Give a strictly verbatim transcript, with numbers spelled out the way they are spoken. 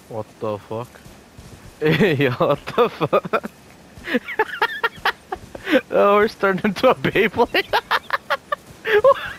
What the fuck? Yeah, what the fuck? Oh, we're starting into a Beyblade.